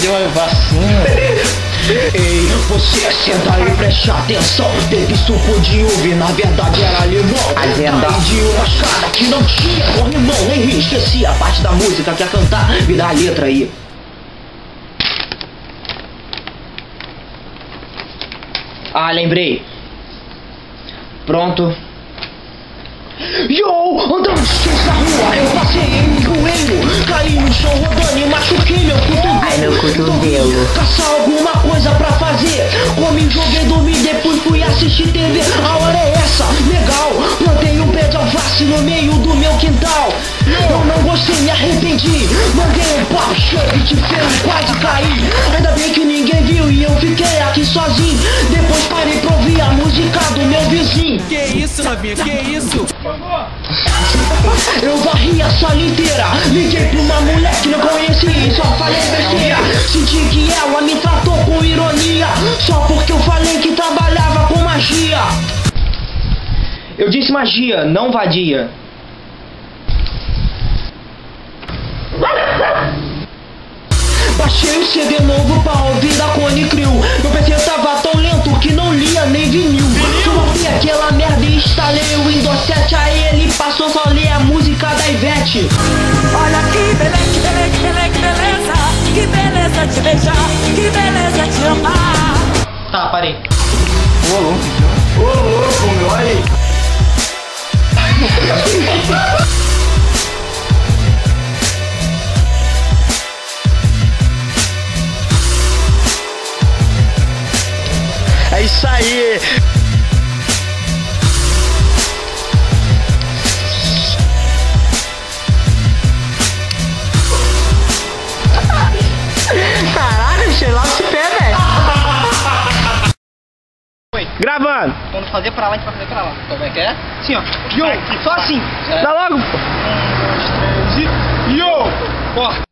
deu uma vacina. Ei, você senta e preste atenção. Teve suco de uva e na verdade era limão. Agenda. Caí de uma escada que não tinha corrimão. Nem ri, esqueci a parte da música que ia cantar. Me dá a letra aí. Ah, lembrei. Pronto. Yo, andando descalço na rua, eu passei em um joelho, caí no chão rodando e machuquei meu cotovelo. Ai, meu cotovelo. Caçar alguma coisa pra fazer, comi, joguei, dormi, depois fui assistir TV. A hora é essa, legal, plantei um pé de alface no meio do meu quintal. Eu não gostei, me arrependi, mandei um pop shove de ferro, quase caí. Ainda bem que ninguém viu e eu fiquei aqui sozinho. Depois parei pra ouvir a música do meu vizinho. Que isso, novinha, que isso? Eu varri a sala inteira, liguei pra uma mulher que não conheci e só falei besteira. Senti que ela me tratou com ironia, só porque eu falei que trabalhava com magia. Eu disse magia, não vadia. Baixei o CD novo pra ouvir da Cone Crew. Meu PC tava tão lento que não lia nem vinil. Coloquei aquela merda e instalei o Windows 7. Aí ele passou só ler a música da Ivete. Olha que beleza, que beleza, que beleza, que beleza. Que beleza te beijar, que beleza te amar. Tá, parei. Ô louco, meu, olha aí. É isso aí. Caraca, sei lá esse pé, velho. Gravando. Quando fazer pra lá, a gente vai fazer pra lá. Como é que é? Assim, ó. Yo, só assim. Dá logo. 1, 2, 3 e... Yo! Corta.